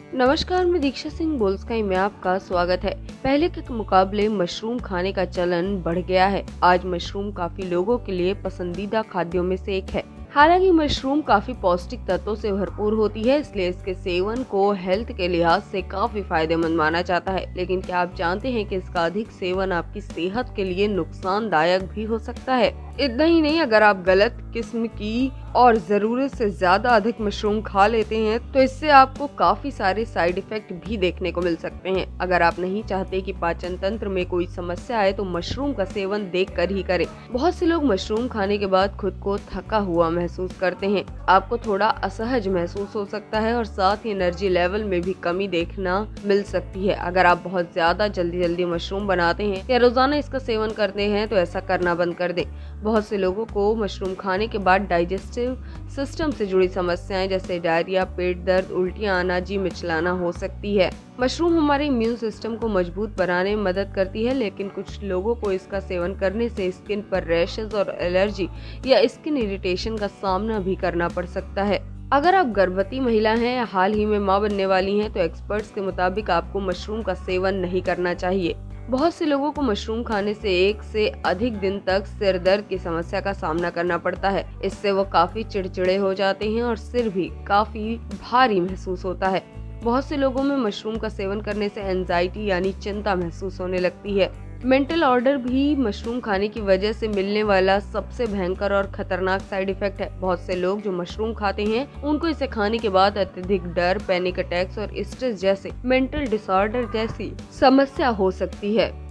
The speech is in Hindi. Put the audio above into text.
नमस्कार, मैं दीक्षा सिंह बोल्स्काई में आपका स्वागत है। पहले के मुकाबले मशरूम खाने का चलन बढ़ गया है। आज मशरूम काफी लोगों के लिए पसंदीदा खाद्यों में से एक है। हालांकि मशरूम काफी पौष्टिक तत्वों से भरपूर होती है, इसलिए इसके सेवन को हेल्थ के लिहाज से काफी फायदेमंद माना जाता है। लेकिन क्या आप जानते हैं कि इसका अधिक सेवन आपकी सेहत के लिए नुकसानदायक भी हो सकता है। इतना ही नहीं, अगर आप गलत किस्म की और जरूरत से ज्यादा अधिक मशरूम खा लेते हैं तो इससे आपको काफी सारे साइड इफेक्ट भी देखने को मिल सकते हैं। अगर आप नहीं चाहते कि पाचन तंत्र में कोई समस्या आए तो मशरूम का सेवन देखकर ही करें। बहुत से लोग मशरूम खाने के बाद खुद को थका हुआ महसूस करते हैं। आपको थोड़ा असहज महसूस हो सकता है और साथ ही एनर्जी लेवल में भी कमी देखना मिल सकती है। अगर आप बहुत ज्यादा जल्दी मशरूम बनाते हैं या रोजाना इसका सेवन करते हैं तो ऐसा करना बंद कर दें। बहुत से लोगों को मशरूम खाने के बाद डाइजेस्टिव सिस्टम से जुड़ी समस्याएं जैसे डायरिया, पेट दर्द, उल्टियां आना, जी मिचलाना हो सकती है। मशरूम हमारे इम्यून सिस्टम को मजबूत बनाने में मदद करती है, लेकिन कुछ लोगों को इसका सेवन करने से स्किन पर रैशेज और एलर्जी या स्किन इरिटेशन का सामना भी करना पड़ सकता है। अगर आप गर्भवती महिला हैं या हाल ही में मां बनने वाली हैं तो एक्सपर्ट्स के मुताबिक आपको मशरूम का सेवन नहीं करना चाहिए। बहुत से लोगों को मशरूम खाने से 1 से अधिक दिन तक सिर दर्द की समस्या का सामना करना पड़ता है। इससे वो काफी चिड़चिड़े हो जाते हैं और सिर भी काफी भारी महसूस होता है। बहुत से लोगों में मशरूम का सेवन करने से एंजाइटी यानी चिंता महसूस होने लगती है। मेंटल ऑर्डर भी मशरूम खाने की वजह से मिलने वाला सबसे भयंकर और खतरनाक साइड इफेक्ट है। बहुत से लोग जो मशरूम खाते हैं उनको इसे खाने के बाद अत्यधिक डर, पैनिक अटैक्स और स्ट्रेस जैसे मेंटल डिसऑर्डर जैसी समस्या हो सकती है।